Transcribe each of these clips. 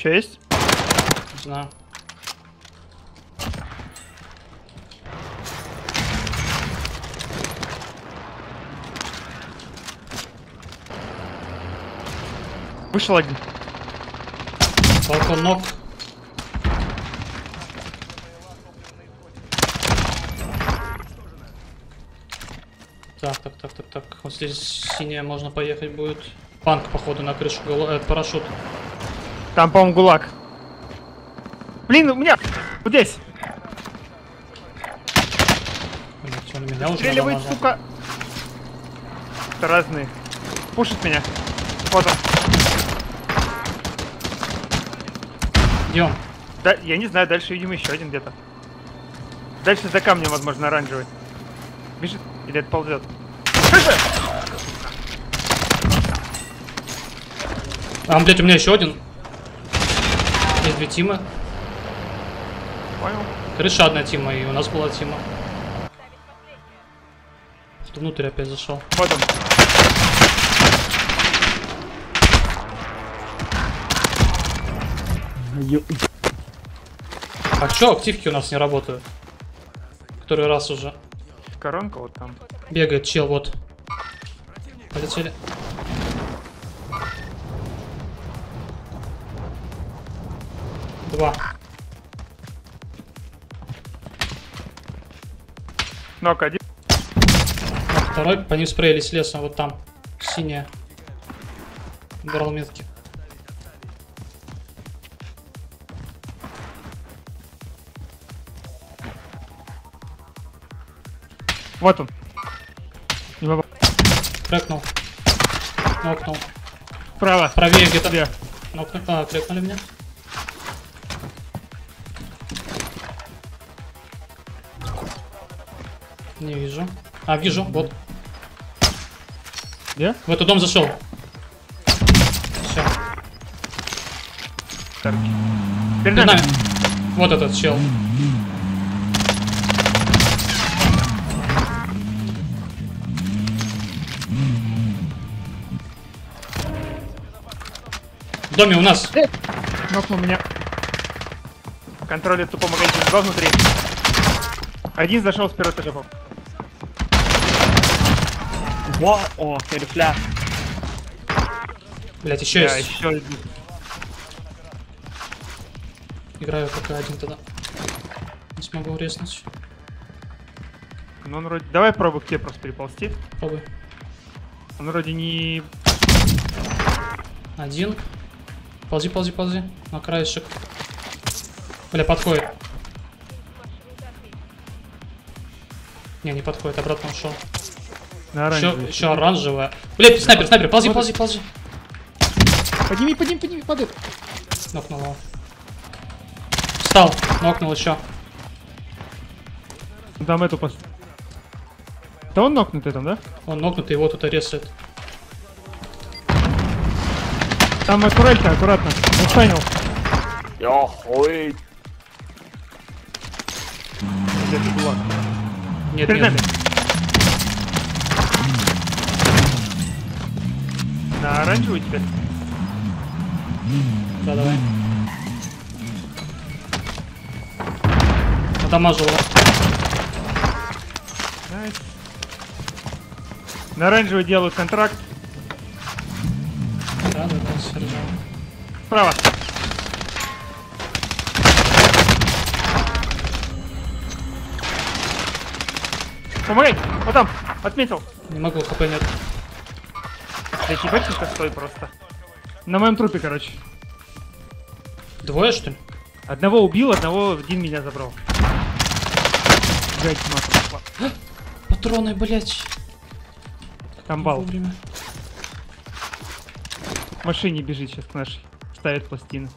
еще есть? Не знаю. Вышел один. Балкон ног. Так. Вот здесь синяя можно поехать будет. Панк, походу, на крышу. Парашют. Там, по-моему, гулаг. Блин, у меня! Вот здесь! Блин, что, на меня уже Стреливает, надо, сука! Это разные. Пушит меня. Вот он. Где он? Да, я не знаю, дальше, видимо, еще один где-то. Дальше за камнем, возможно, оранжевый. Бежит или это ползет? Блять, у меня еще один. Есть две тимы. Понял. Крыша одна тима, и у нас была тима. Кто внутрь опять зашел? Вот он. А чё активки у нас не работают? Который раз уже. Коронка вот там. Бегает чел, вот. Полетели. Два. Нок один. А второй по ним спрейлись лесом, вот там. Синяя. Брал метки. Вот он. Не могу. Крэкнул. Нокнул. Право. Правее где-то. Где? Крэкнули меня. Не вижу. Вижу, вот. Где? В этот дом зашел. Все. Перед Перед нами. нами. Вот этот чел. В доме у нас. Нокнул меня. Контролит тупо магазин. Два внутри. Один зашел с первого этажа. О, перефля. Блять, еще Да, есть. еще один. Играю пока один тогда. Не смогу резнуть. Ну, он вроде... Давай пробуй к тебе просто переползти. Пробуй. Он вроде не... Один. Ползи. На краешек. Бля, подходит. Не подходит, обратно ушел. На оранжевый. Еще оранжевая. Блять, снайпер, ползи. Подними, падает. Нокнул его. Встал, нокнул еще. Там эту пос... Да он нокнутый там, да? Он нокнутый, его тут арестует. Там аккуратно. Устанил. Ой. Где-то гулаг. Нет, Перед нами. На оранжевый теперь. Да, давай. Надамажил его. Найс. На оранжевый делают контракт. Да, сержант. Справа. Помогай! Вот там! Отметил! Не могу, хп нет. Да ебать, стой просто. На моем трупе, короче. Двое, что ли? Одного убил, одного один меня забрал. Блять, Патроны, блять. там бал. Вовремя. В машине бежит сейчас к нашей. Ставит пластины.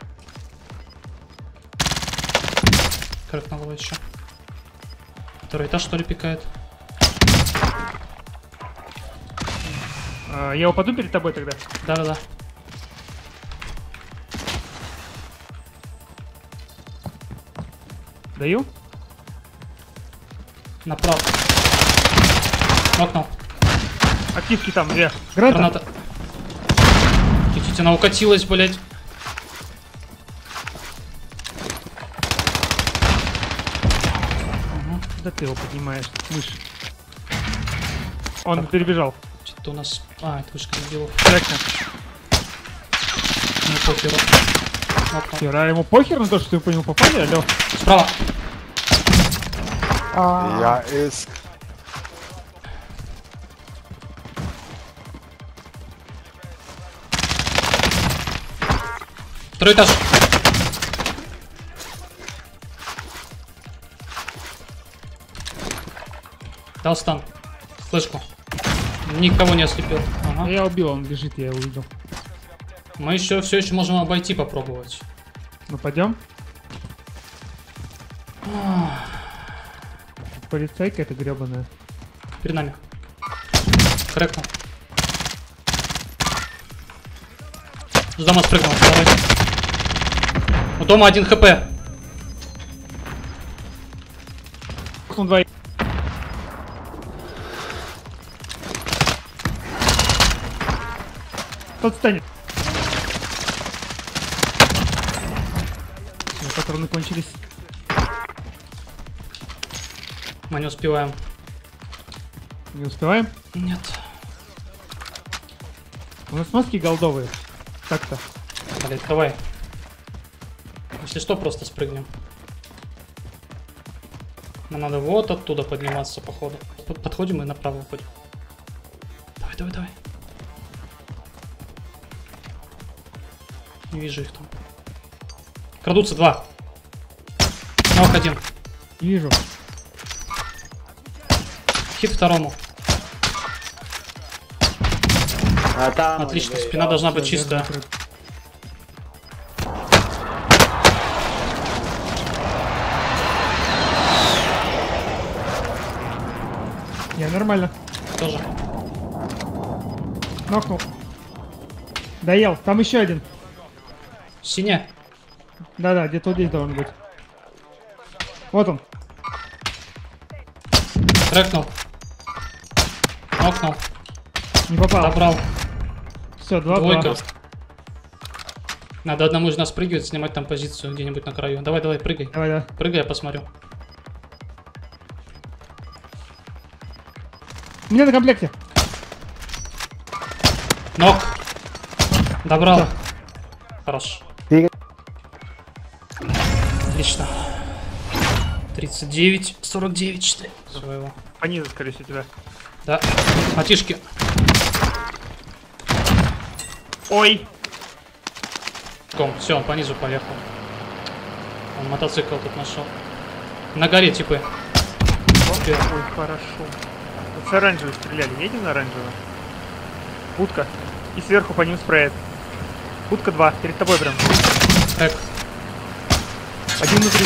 Крэкнул его еще. Второй этаж, что ли, пикает? Я упаду перед тобой тогда. Да. Даю? Направо. Нокнул. Активки там, две. Граната. Тихо, она укатилась, блять. Куда ты его поднимаешь, мышь? Он перебежал. Что-то у нас... А, это вышка дебилов. Трекна. Не похеру. Окно. Хера, ему похер на то, что ты по нему попали, алло? Справа. Я иск. Второй этаж. Дал стан. Флешку. Никого не ослепил. Ага. Я убил, он бежит, я его увидел. Мы еще все еще можем обойти попробовать. Ну пойдем. Полицейка это гребаная. Перед нами. Крэкнул. С дома спрыгнул. Давай. У дома 1 хп. Он двоих. Тот станет. Все, патроны кончились. Мы не успеваем. Не успеваем? Нет. У нас маски голдовые. Так-то. Блять, давай. Если что, просто спрыгнем. Нам надо вот оттуда подниматься, походу. Подходим и направо уходим. Давай, давай, давай. Не вижу их там. Крадутся 2. Ног 1. Не вижу. Хит второму. А там... Отлично, спина должна быть чистая. Я нормально. Тоже. Нокнул. Доел. Там еще один. Синяя. Да-да, где-то вот здесь должен быть. Вот он. Трекнул. Нокнул. Не попал. Добрал. Все, 2-2. Двойка. Надо одному из нас прыгивать, снимать там позицию где-нибудь на краю. Давай, давай, прыгай. Давай, да. Прыгай, я посмотрю. У меня на комплекте. Нок. Добрал. Всё. Хорош. Отлично. 39, 49, что ли? Своего. По низу, скорее всего, тебя. Да. Матишки. Ой! Все, он по низу поехал. Он мотоцикл тут нашел. На горе типы. Ой, хорошо. Вот с оранжевой стреляли. Едем на оранжевую? Будка. И сверху по ним спреет. Будка 2. Перед тобой прям. Так, Один внутри.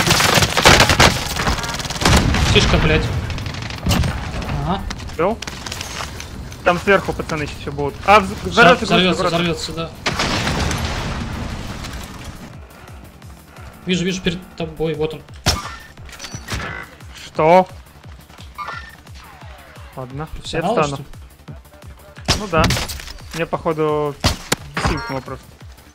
птишка, блядь. Ага. Был? Там сверху пацаны сейчас еще будут. А, Взорвется, взорвется. взорвется, да. Вижу, вижу перед тобой, вот он. Что? Ладно, я Профессионал, встану. что ли? Ну да. Мне походу синкнул просто.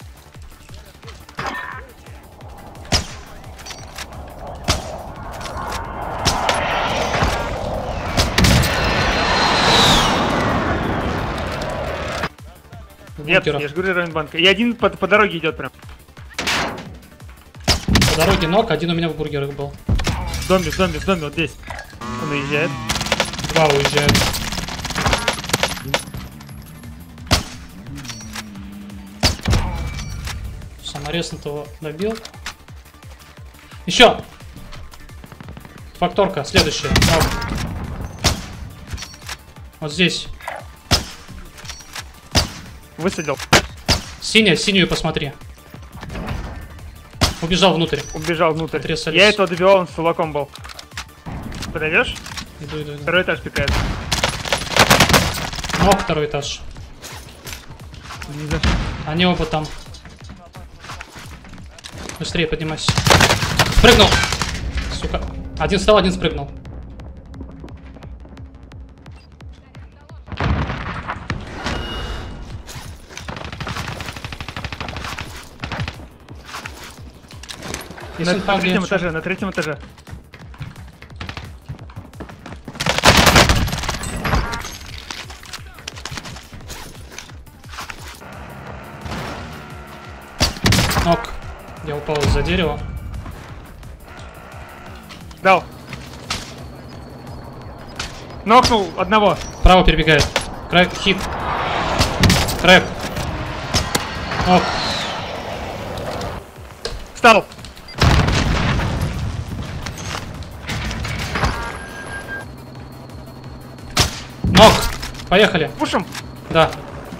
Нет, Бункеров. я же говорю, район банка. И один по дороге идет прям. По дороге ног, один у меня в бургерах был. В доме, вот здесь. Он уезжает. 2 уезжают. Саморезнутого добил. Еще! Факторка, следующая. Ног. Вот здесь. Высадил. Синяя, синюю посмотри. Убежал внутрь. Убежал внутрь. Отрезались. Я этого добивал, он с сулаком был. Подойдешь? Иду, иду, иду. Второй этаж пикает. Ног, второй этаж. Не за- Они оба там. Быстрее поднимайся. Спрыгнул! Сука. Один встал, один спрыгнул. Есть На инфа, где третьем я этаже, на третьем этаже. Я упал из-за дерева. Дал. Нокнул одного. Право перебегает. Крэк, хит. Крэк. Нок. Встал. Нок. Поехали. Пушим. Да.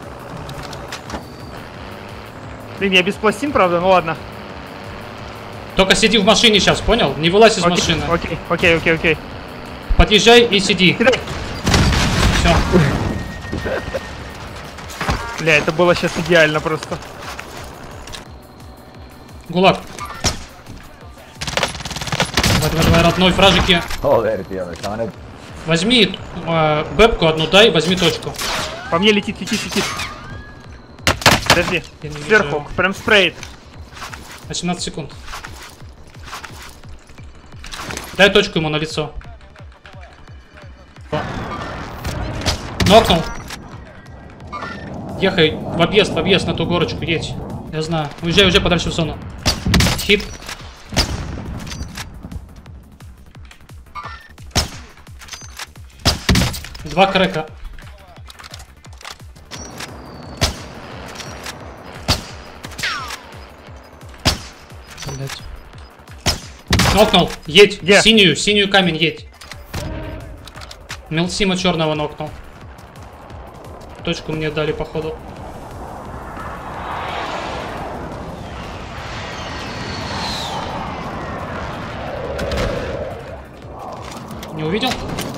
Блин, я без пластин, правда, ну ладно. Только сиди в машине сейчас, понял? Не вылазь из Окей, машины. окей. Подъезжай и сиди. Кидай. Все. Бля, это было сейчас идеально просто. Гулаг. Давай, родной, фражики. Joder, tío, me estaban... Возьми бэбку одну, дай, возьми точку. По мне летит. Подожди. Я не вижу Сверху, его. прям спреет. 18 секунд. Дай точку ему на лицо. О. Нокнул. Ехай в объезд на ту горочку, едь. Я знаю. Уезжай подальше в зону. Хит. Два крэка. Блять. Нокнул. Едь. Где? Синюю камень, едь. Мелсима черного нокнул. Точку мне дали, походу. Не увидел?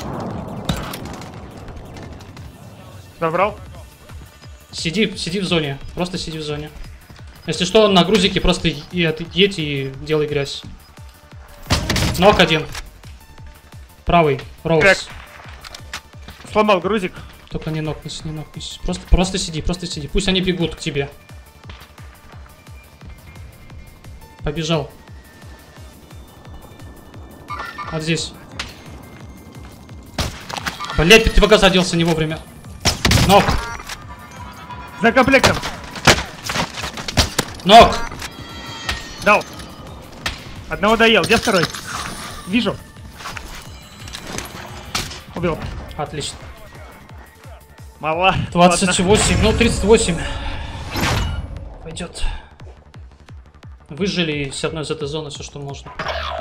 Забрал. Сиди в зоне. Просто сиди в зоне. Если что, на грузике просто едь и делай грязь. Нок один. Правый. Роуз. Крэк. Сломал грузик. Только не нокнись. Просто сиди. Пусть они бегут к тебе. Побежал. Вот здесь. Блять, противогаз оделся не вовремя. Нок. За комплектом. Нок. Дал. Одного доел. Где второй? Вижу. Убил. Отлично. Мало. 28, ну 38. Пойдет. Выжили с одной из этой зоны все, что можно.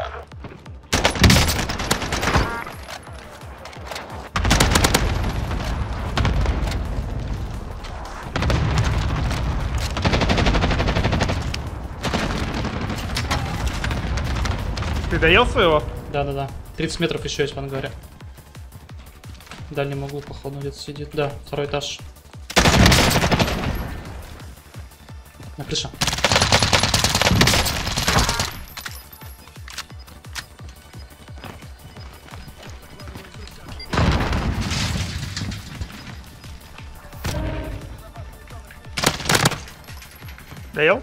Ты доел своего? Да. 30 метров еще есть в ангаре. В дальнем углу, походу, где-то сидит. Да, второй этаж. На крыше. Доел?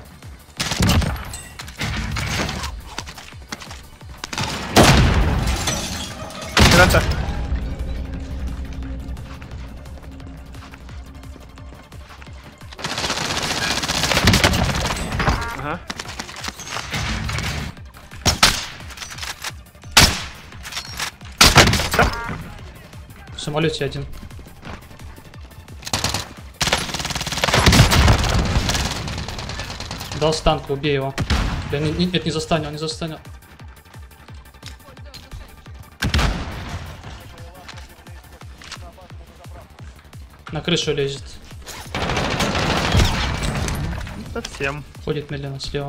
Граната. Ага. В самолете один. Дал станку, убей его. Бля, нет, не застанет, он не застанет. На крышу лезет. Совсем. Ходит медленно слева.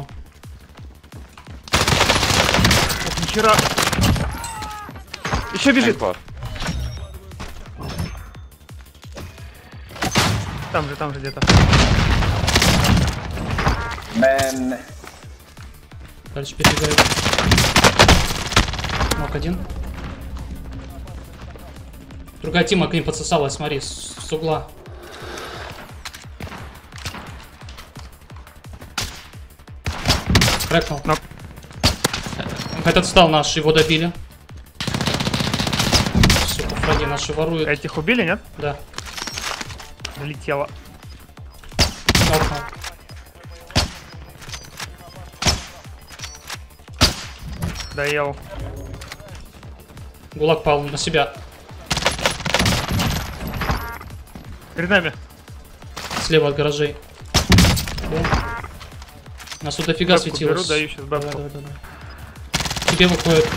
Ох, нихера. Еще бежит. Там же где-то. Man. Дальше перебегает. Нок один. Другая тима к ним подсосалась, смотри, с угла. Крэкнул. Нок. Этот встал наш, его добили. Сука, фраги наши воруют. Этих убили, нет? Да. Залетело. Нокнул. Доел. Гулаг пал на себя. Перед нами. Слева от гаражей. У нас тут дофига Бабку светилось. беру, даю сейчас бабку. Давай. Тебе выходит.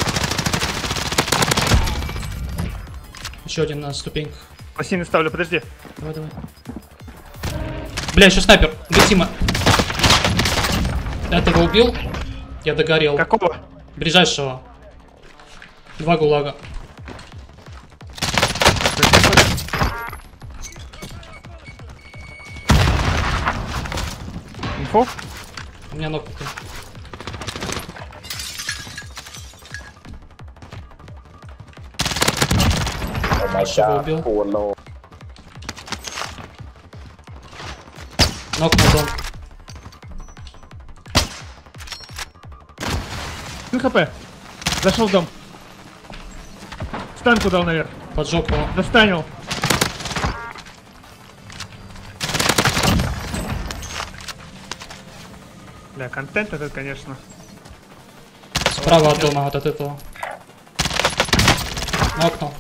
Еще один на ступеньках. Лосины ставлю, подожди. Давай. Бля, еще снайпер. Гатима. Этого убил. Я догорел. Какого? Ближайшего. 2 гулага. Инфо? У меня ног. Oh my Большого god, убил. poor lord. Ног на дом. хп. Зашел в дом. Станку дал наверх. Поджег его. Достанил. Бля, контент этот, конечно. Справа от дома, вот от этого. Нокнул.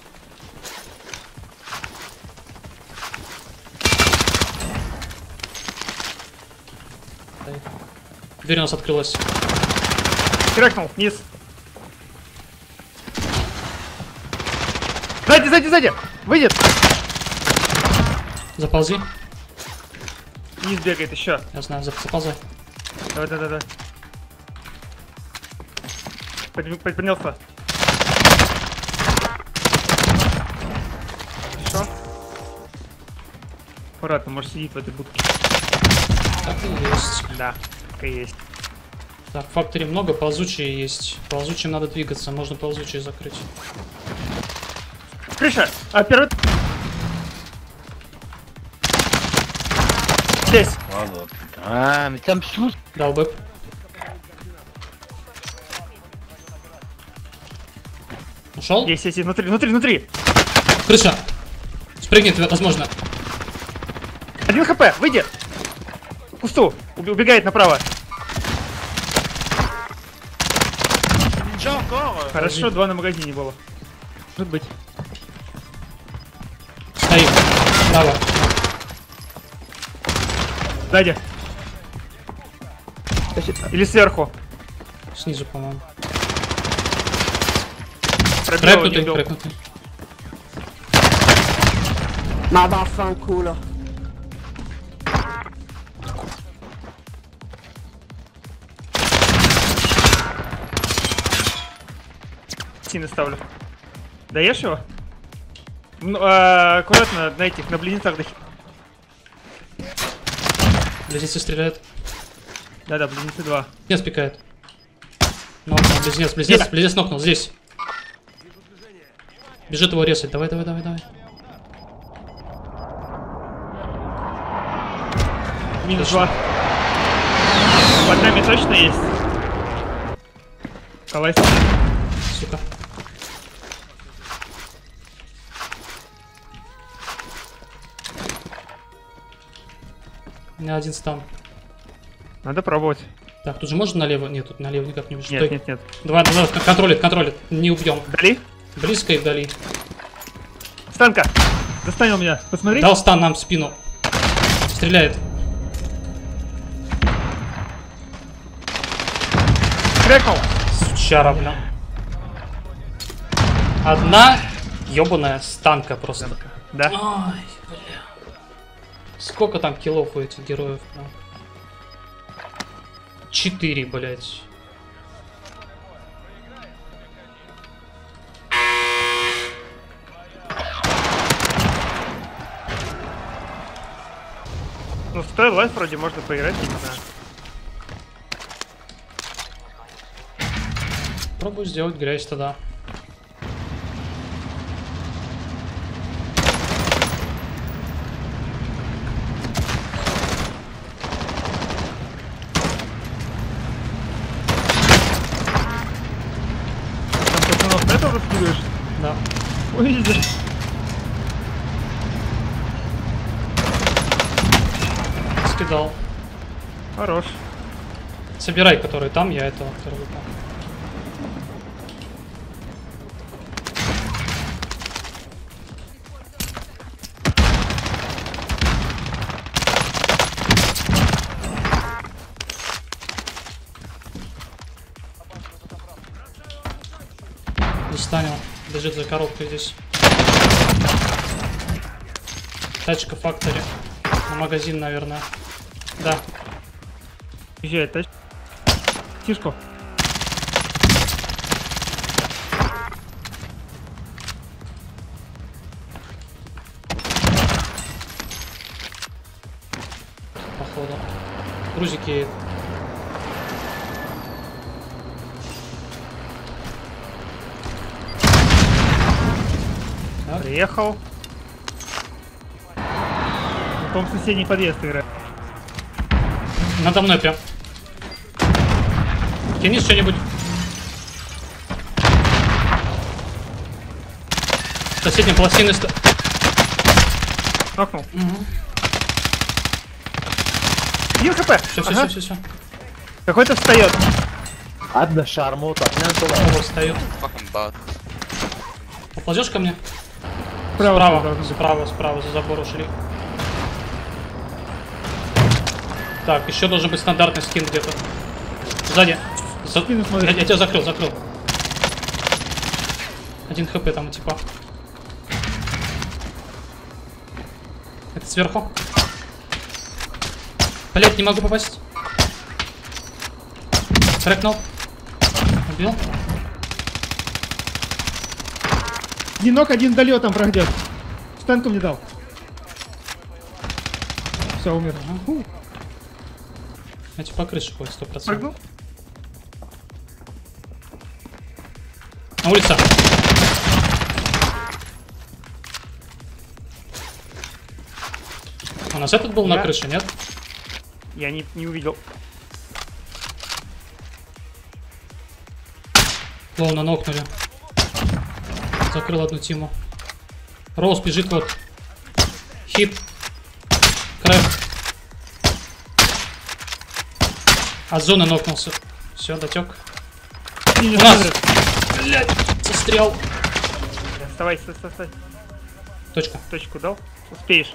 Дверь у нас открылась. Крякнул, вниз. Сзади! Выйдет! Заползи. Вниз бегает еще. Я знаю, заползай. Давай. Поднялся. Хорошо. Аккуратно, может сидит в этой будке. Так и есть. Да, так и есть. Так, в факторе много, ползучие есть. Ползучим надо двигаться, можно ползучие закрыть. Крыша! А, первый... Здесь! Ah, mais ça me saoule. Дал бэп. Ушел? Есть, внутри! Крыша! Спрыгнет, возможно. 1 хп, выйди! В кусту! Убегает направо. Ninja encore. Хорошо, 2 на магазине было. Может быть. Стоит. Право. Сзади. Или сверху. Снизу, по-моему. Пробил, не Крэпнутый, убил. крэпнутый. Надо фанкула. Сины ставлю. Даешь его? Ну, аккуратно на этих, на близнецах дохи. Близнецы стреляют. Да, близнецы 2. Близнец пикает. Нокнул, близнец нокнул, здесь. Бежит его резать, давай. Минус 2. Под нами точно есть. Колайс. Сука. У меня один стан. Надо пробовать. Так, тут же можно налево? Нет, тут налево никак не убежишь. Нет. Давай, контролит. Не убьем. Вдали? Близко и вдали. Станка! Достанил меня. Посмотри. Дал стан нам в спину. Стреляет. Крякнул. Сучара, бля. Одна ебаная станка просто. Да. Ай, бля. Сколько там киллов у этих героев? 4, блять. Ну, в той лайф вроде можно поиграть, я не знаю. Пробую сделать грязь тогда. Там пацанов на этого раскидываешь? Да. Увидишь. Скидал. Хорош. Собирай, который там, я этого второго там. Станил. Бежит за коробкой здесь. Тачка фактори. На магазин, наверное. Да. Езжает тачка. Тишку. Походу. Грузики. Так. Приехал. Потом соседний подъезд играет. Надо мной прям. Кинись что-нибудь. Соседняя пластина. Нокнул. Угу. 1 хп. Все. Какой-то встает. عندنا شارموطة اثنين طلعوا. Оба встают. Fucking bad. Поползешь ко мне? Справа. Справа, за забор ушли. Так, еще должен быть стандартный скин где-то. Сзади. Спину смотри. Я тебя закрыл. 1 хп там у типа. Это сверху. Блять, не могу попасть. Крэкнул. Убил. Одинок, один долетом пройдет. Станку мне дал. Все, умер. Эти по крыше ходят 100%. Прыгнул. На улице. У нас этот был на Да. крыше, нет? Я не увидел. Клоуна нокнули. Закрыл одну тиму. Роуз бежит вот. Хит. Крэп. От зоны нокнулся. Все, дотек. Не У нас! смотрит. Блять, застрял. Вставай. Точка. Точку дал. Успеешь.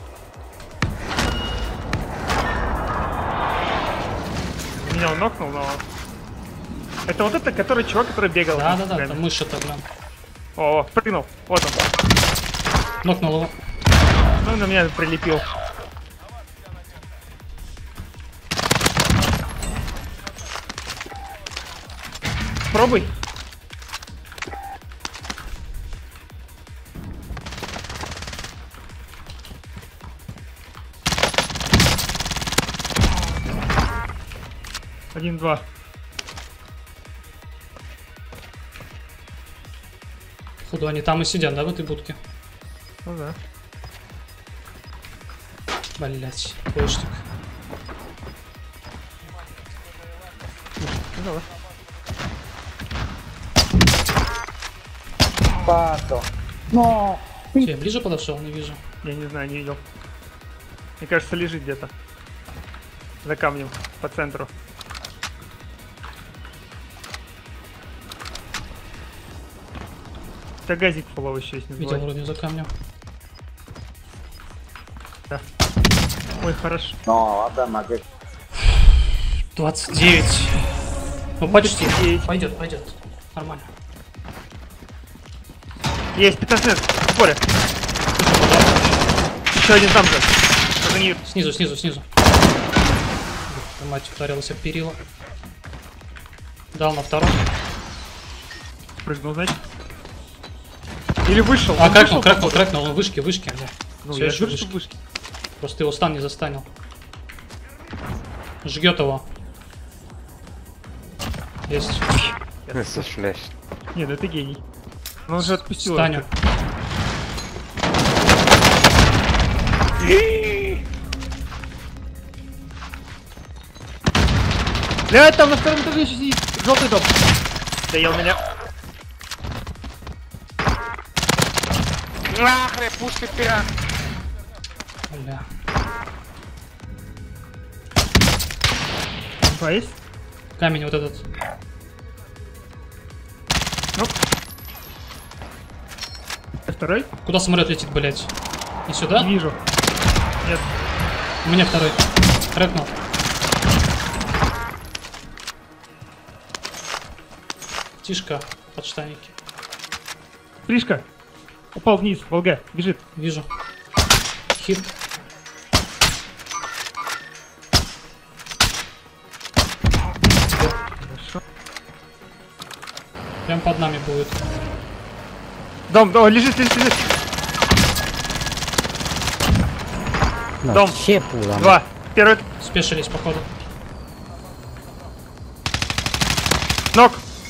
Меня он нокнул, но... Это вот это, который чувак, который бегал. Да, Прям. там мышь-то, блин. О, прыгнул. Вот он. Нокнул его. Ну, на меня прилепил. Пробуй. Один, два. Походу они там и сидят, да, в этой будке? Ну да. Блять, поштик. Ну, давай. Пато. Че, я ближе подошел, не вижу. Я не знаю, не видел. Мне кажется, лежит где-то. За камнем, по центру. У тебя газик фуловый еще есть, не Видел забывай. вроде за камнем. Да. Ой, хорошо. No, vabbè, ma che 29. Ну почти. 29. Пойдет. Нормально. Есть 15 метров, в поле. Еще один там же. Позади. Снизу. Мать ударилась об перила. Дал на втором. Прыгнул, значит. Или вышел. А, Он вышел, походу. крэкнул, он вышки. Ну, Всё я еще говорю, что вышки. вышки. Просто его стан не застанил. Жгет его. Есть. Questo flash. Не, ну это гений. Но он же отпустил. Станю. Блядь, там на втором этаже еще сидит. Желтый дом. Доел меня. Нахрен, пушки пират. Бля. Два есть? Камень вот этот. Оп. Второй? Куда самолет летит, блять? Не сюда? Не вижу. Нет. У меня второй. Крэкнул. Тишка, подштанники. Пришка. Упал вниз, ВЛГ, бежит. Вижу. Хит. Хорошо. Прям под нами будет. Дом, лежит. Дом. Чепула. 2. Первый. Спешились, походу. Нок.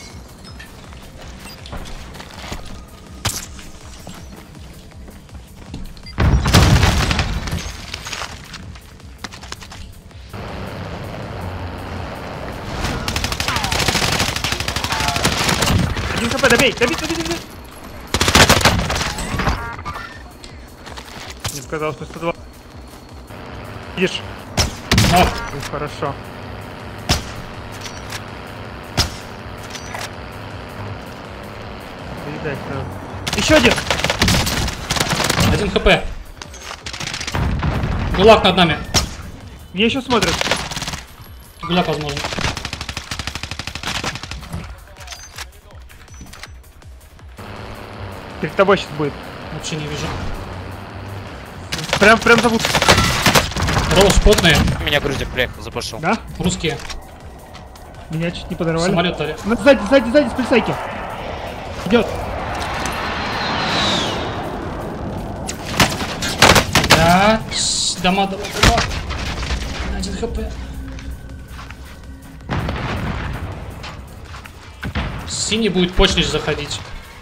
Один хп, добей. Не показалось, что 102. Видишь? Нок. Ну, хорошо. Доедать надо. Еще один! 1 хп. Гулаг над нами. Мне еще смотрят. Гулаг возможно. Перед тобой сейчас будет. Вообще не вижу. Прям зовут. Роуз, потные. Меня грузик приехал, запошел. Да? Русские. Меня чуть не подорвали. Самолет дали. Сзади, с полицейки. Идет. Да. Дома. 1 хп. Синий будет почнич заходить.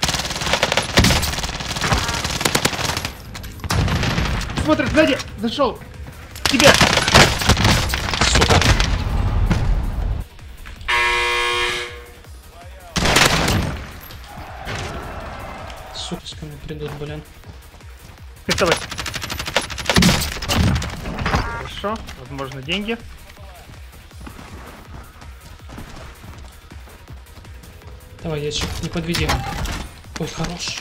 Смотрит сзади. Зашел. Тебе. Сука. Сука, ко мне придут, блин. Перед тобой. Хорошо. Возможно, деньги. Давай, ящик, не подведи. Ой, хорош.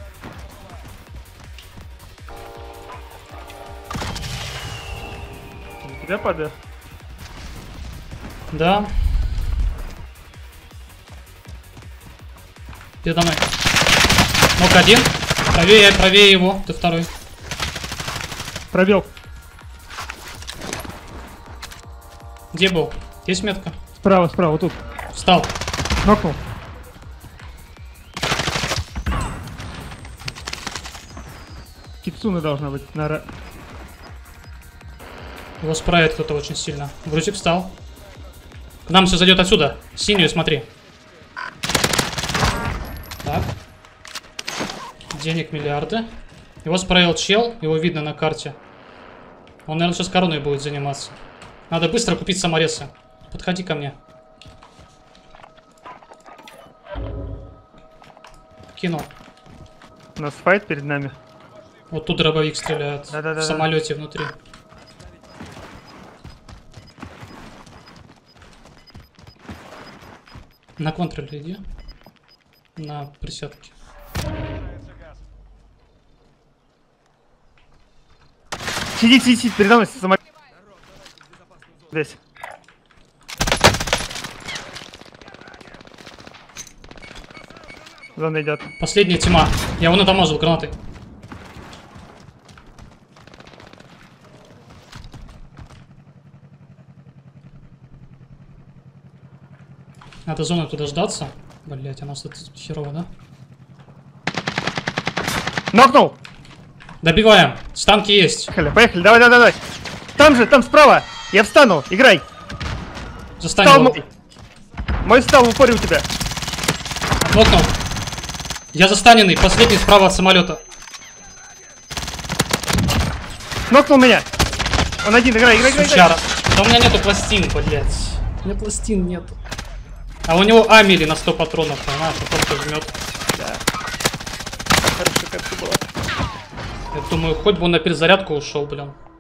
На тебя падаю. Да. Передо мной. Нок 1. Правее его. Ты второй. Пробел. Где был? Есть метка? Справа, вот тут. Встал. Нокнул. Кицуна должна быть. Его справит кто-то очень сильно. Грузик встал. К нам все зайдет отсюда. Синюю смотри. Так. Денег миллиарды. Его справил чел. Его видно на карте. Он, наверное, сейчас короной будет заниматься. Надо быстро купить саморесы. Подходи ко мне. Кинул. У нас файт перед нами. Вот тут дробовик стреляет. Да-да-да-да. В самолете внутри. На контроле иди. На присядке. Сидит, передо мной самолет. Здесь. Зона идет. Последняя тьма. Я его надамажил гранатой. Надо зону туда ждаться. Блять, у нас тут херово, да? Нокнул! Добиваем. Станки есть. Поехали, давай. Там справа. Я встану, играй. Застань Встал его. мой встал в упоре у тебя. Нокнул. Я застаненный. Последний справа от самолета. Нокнул меня. Он один, играй. Сучара. Да у меня нету пластин, блять. У меня пластин нету. А у него амели на 100 патронов, понимаешь, он просто жмет. Хорошо, как ты была. Я думаю, хоть бы он на перезарядку ушел, блин.